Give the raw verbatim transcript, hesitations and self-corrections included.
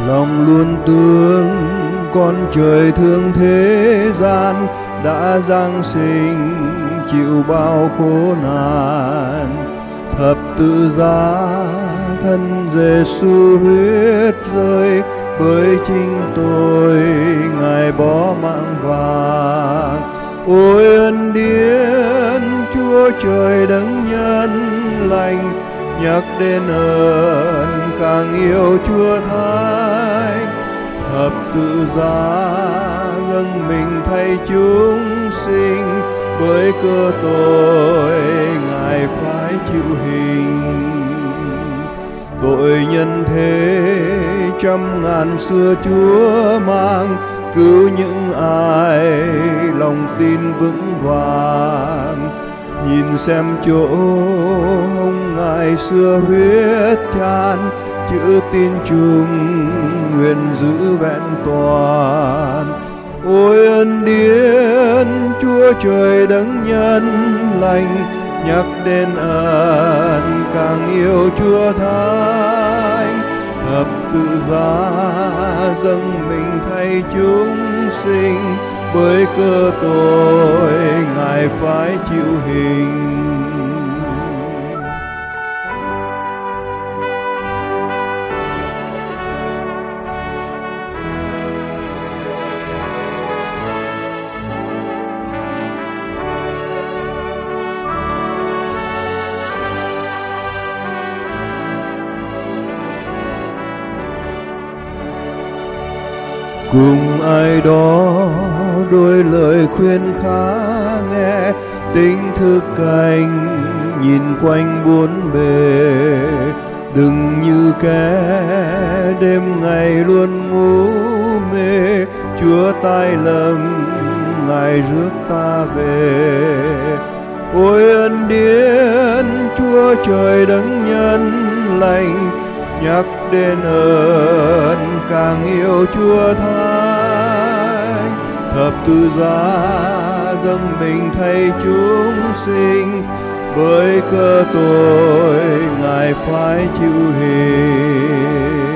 lòng luôn tương con trời thương thế gian, đã giáng sinh chịu bao khổ nạn. Thập tự giá thân Giêsu huyết rơi, với chính tôi Ngài bỏ mạng vàng. Ôi ân điển Chúa trời đấng nhân lành, nhắc đến ơn càng yêu Chúa Thánh. Thập tự giá dâng mình thay chúng sinh, với cơ tội Ngài phải chịu hình. Tội nhân thế trăm ngàn xưa Chúa mang, cứu những ai lòng tin vững vàng. Nhìn xem chỗ hông Ngài xưa huyết chan, chữ tin chung nguyện giữ vẹn toàn. Ôi ân điển Chúa trời đấng nhân lành, nhắc đến ơn càng yêu Chúa Thánh. Thập tự giá dâng mình thay chúng sinh, với cơ tội Ngài phải chịu hình. Cùng ai đó đôi lời khuyên khá nghe, tính thức canh nhìn quanh bốn bề. Đừng như kẻ đêm ngày luôn ngủ mê, Chúa tai lầm Ngài rước ta về. Ôi ân điển Chúa trời đấng nhân lành, nhắc đến ơn càng yêu Chúa Thánh. Thập tự giá dâng mình thay chúng sinh, với cơ tội Ngài phải chịu hình.